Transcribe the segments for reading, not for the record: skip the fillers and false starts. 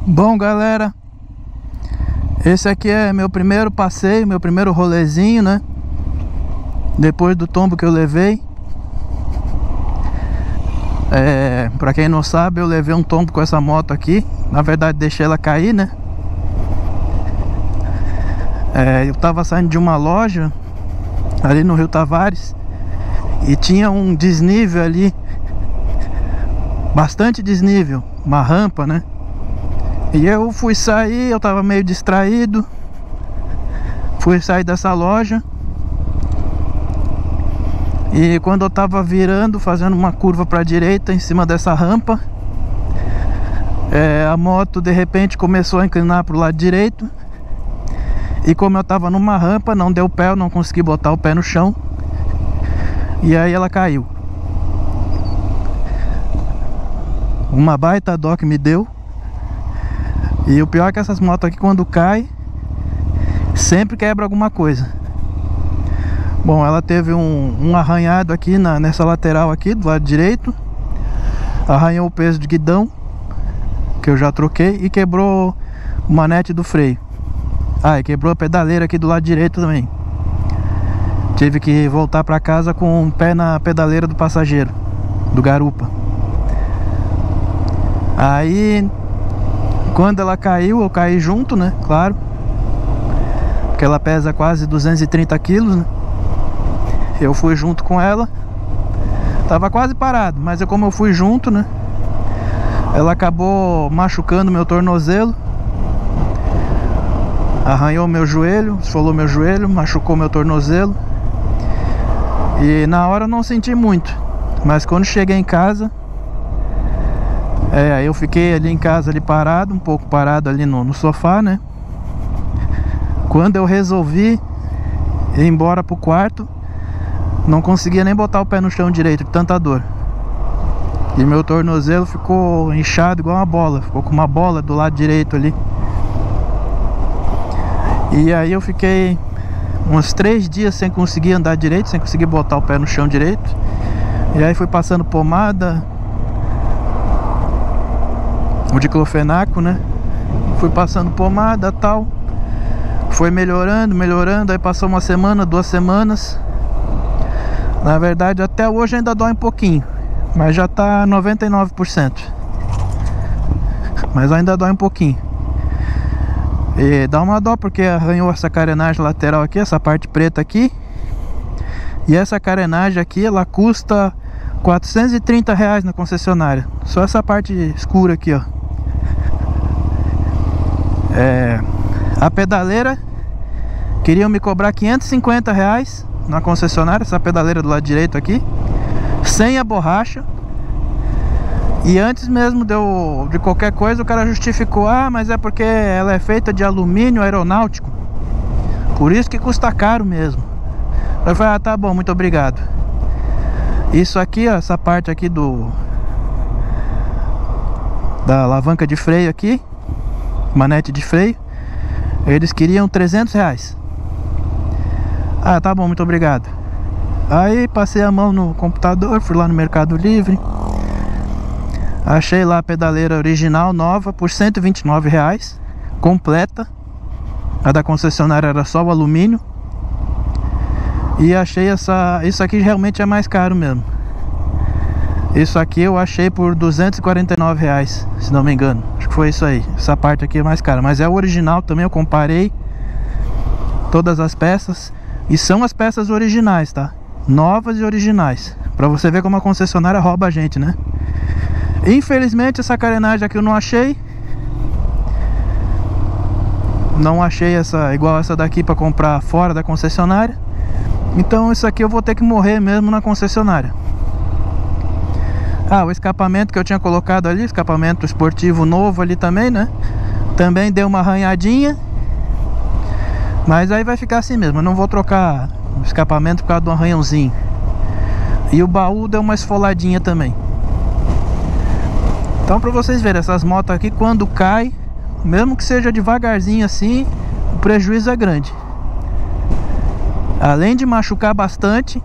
Bom, galera, esse aqui é meu primeiro passeio, meu primeiro rolezinho, né? Depois do tombo que eu levei. Pra quem não sabe, eu levei um tombo com essa moto aqui. Na verdade, deixei ela cair, né? Eu tava saindo de uma loja ali no Rio Tavares e tinha um desnível ali, bastante desnível, uma rampa, né? E eu fui sair, eu tava meio distraído. Fui sair dessa loja. E quando eu tava virando, fazendo uma curva pra direita em cima dessa rampa, a moto de repente começou a inclinar pro lado direito. E como eu tava numa rampa, não deu pé, eu não consegui botar o pé no chão. E aí ela caiu. Uma baita dó que me deu. E o pior é que essas motos aqui, quando cai, sempre quebra alguma coisa. Bom, ela teve um arranhado aqui nessa lateral aqui, do lado direito. Arranhou o peso de guidão, que eu já troquei, e quebrou o manete do freio. E quebrou a pedaleira aqui do lado direito também. Tive que voltar pra casa com o pé na pedaleira do passageiro, do garupa. Aí, quando ela caiu, eu caí junto, né? Claro. Porque ela pesa quase 230 quilos, né? Eu fui junto com ela. Tava quase parado, mas como eu fui junto, né? Ela acabou machucando meu tornozelo. Arranhou meu joelho, esfolou meu joelho, machucou meu tornozelo. E na hora eu não senti muito. Mas quando cheguei em casa, eu fiquei ali em casa, ali parado, um pouco parado ali no sofá, né? Quando eu resolvi ir embora pro quarto, não conseguia nem botar o pé no chão direito, de tanta dor. E meu tornozelo ficou inchado igual uma bola. Ficou com uma bola do lado direito ali. E aí eu fiquei uns 3 dias sem conseguir andar direito, sem conseguir botar o pé no chão direito. E aí fui passando pomada, o diclofenaco, né? Fui passando pomada e tal. Foi melhorando, aí passou uma semana, 2 semanas. Na verdade, até hoje ainda dói um pouquinho, mas já tá 99%. Mas ainda dói um pouquinho. E dá uma dó porque arranhou essa carenagem lateral aqui, essa parte preta aqui. E essa carenagem aqui, ela custa R$430 na concessionária. Só essa parte escura aqui, ó. A pedaleira queriam me cobrar R$550 na concessionária, essa pedaleira do lado direito aqui, sem a borracha. E antes mesmo de qualquer coisa, o cara justificou: mas é porque ela é feita de alumínio aeronáutico, por isso que custa caro mesmo. Eu falei: tá bom, muito obrigado. Isso aqui, ó, essa parte aqui da alavanca de freio aqui, manete de freio, eles queriam R$300. Tá bom, muito obrigado. Aí passei a mão no computador, fui lá no Mercado Livre, achei lá a pedaleira original nova por R$129, completa. A da concessionária era só o alumínio. E achei isso aqui realmente é mais caro mesmo. Isso aqui eu achei por R$249, se não me engano. Acho que foi isso aí. Essa parte aqui é mais cara, mas é o original também. Eu comparei todas as peças e são as peças originais, tá? Novas e originais, pra você ver como a concessionária rouba a gente, né? Infelizmente essa carenagem aqui eu não achei. Não achei igual essa daqui pra comprar fora da concessionária. Então isso aqui eu vou ter que morrer mesmo na concessionária. O escapamento que eu tinha colocado ali, escapamento esportivo novo ali também, né? Também deu uma arranhadinha. Mas aí vai ficar assim mesmo, eu não vou trocar o escapamento por causa do arranhãozinho. E o baú deu uma esfoladinha também. Então, pra vocês verem, essas motos aqui, quando cai, mesmo que seja devagarzinho assim, o prejuízo é grande. Além de machucar bastante,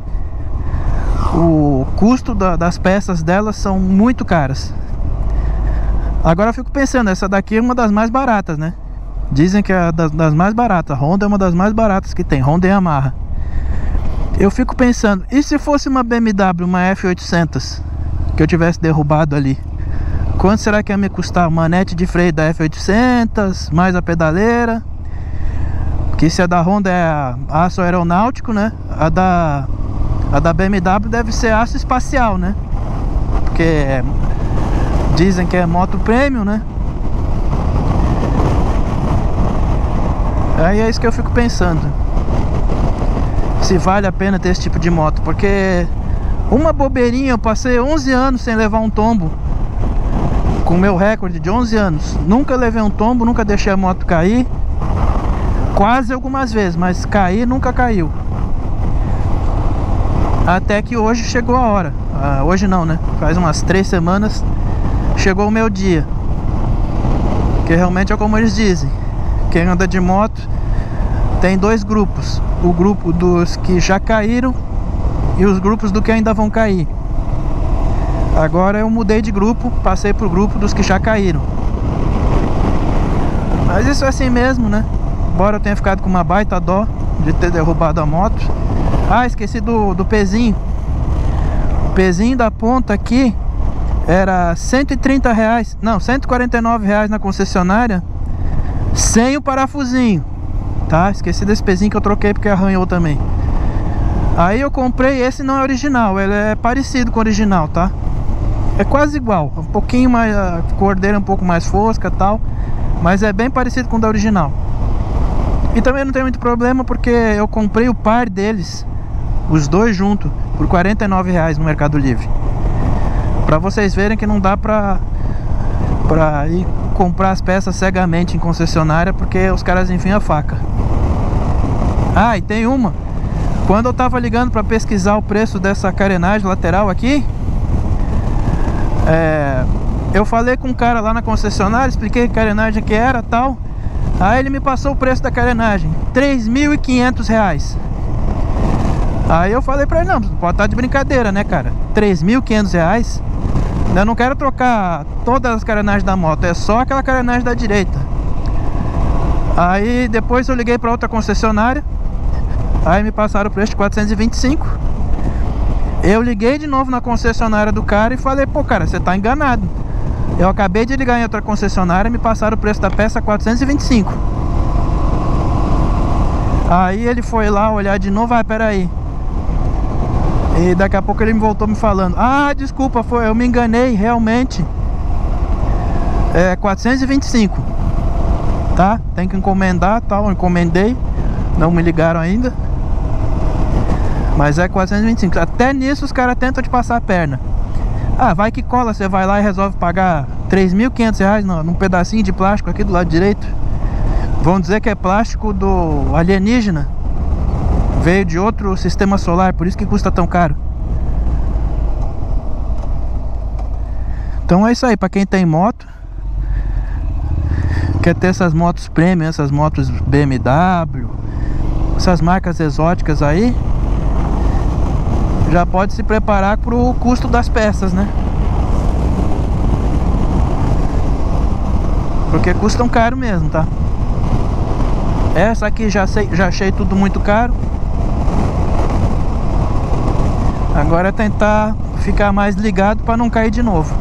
o custo das peças delas são muito caras. Agora eu fico pensando, essa daqui é uma das mais baratas, né? Dizem que é das mais baratas. A Honda é uma das mais baratas que tem, Honda e Yamaha. Eu fico pensando, e se fosse uma BMW, uma F800, que eu tivesse derrubado ali? Quanto será que ia me custar a manete de freio da F800, mais a pedaleira? Que se a da Honda é aço aeronáutico, né? A da BMW deve ser aço espacial, né? Porque dizem que é moto premium, né? Aí é isso que eu fico pensando, se vale a pena ter esse tipo de moto. Porque uma bobeirinha, eu passei 11 anos sem levar um tombo, com o meu recorde de 11 anos. Nunca levei um tombo, nunca deixei a moto cair. Quase algumas vezes, mas cair nunca caiu. Até que hoje chegou a hora. Hoje não, né? Faz umas 3 semanas chegou o meu dia. Que realmente é como eles dizem, quem anda de moto tem 2 grupos: o grupo dos que já caíram e os grupos do que ainda vão cair. Agora eu mudei de grupo, passei pro grupo dos que já caíram. Mas isso é assim mesmo, né? Embora eu tenha ficado com uma baita dó de ter derrubado a moto. Ah, esqueci do pezinho. O pezinho da ponta aqui era R$130, não, R$149 na concessionária, sem o parafusinho, tá? Esqueci desse pezinho que eu troquei porque arranhou também. Aí eu comprei, esse não é original, ele é parecido com o original, tá? É quase igual, um pouquinho mais, a cor dele é um pouco mais fosca e tal, mas é bem parecido com o da original. E também não tem muito problema porque eu comprei o par deles, os dois juntos, por R$49 no Mercado Livre. Pra vocês verem que não dá pra ir comprar as peças cegamente em concessionária, porque os caras enfiam a faca. Ah, e tem uma. Quando eu tava ligando pra pesquisar o preço dessa carenagem lateral aqui, eu falei com um cara lá na concessionária, expliquei que carenagem que era tal. Aí ele me passou o preço da carenagem, R$3.500. Aí eu falei pra ele, não, pode estar de brincadeira, né, cara? R$3.500? Eu não quero trocar todas as carenagens da moto, é só aquela carenagem da direita. Aí depois eu liguei pra outra concessionária, aí me passaram o preço de 425. Eu liguei de novo na concessionária do cara e falei, pô, cara, você tá enganado. Eu acabei de ligar em outra concessionária e me passaram o preço da peça 425. Aí ele foi lá olhar de novo, peraí. E daqui a pouco ele me voltou me falando, desculpa, eu me enganei, realmente é 425, tá? Tem que encomendar, tal, eu encomendei, não me ligaram ainda, mas é 425. Até nisso os caras tentam te passar a perna. Vai que cola, você vai lá e resolve pagar R$3.500 num pedacinho de plástico aqui do lado direito. Vão dizer que é plástico do alienígena, veio de outro sistema solar, por isso que custa tão caro. Então é isso aí, pra quem tem moto, quer ter essas motos premium, essas motos BMW, essas marcas exóticas aí, já pode se preparar pro custo das peças, né? Porque custam caro mesmo, tá? Essa aqui já achei tudo muito caro. Agora é tentar ficar mais ligado para não cair de novo.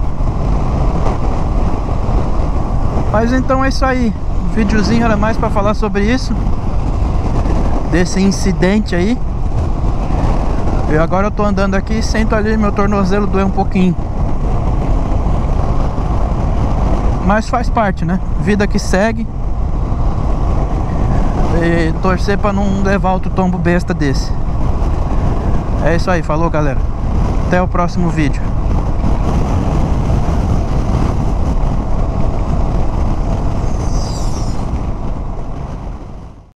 Mas então é isso aí. O videozinho era mais para falar sobre isso, desse incidente aí. E agora eu tô andando aqui e sento ali, meu tornozelo doeu um pouquinho. Mas faz parte, né? Vida que segue. E torcer para não levar outro tombo besta desse. É isso aí, falou galera. Até o próximo vídeo.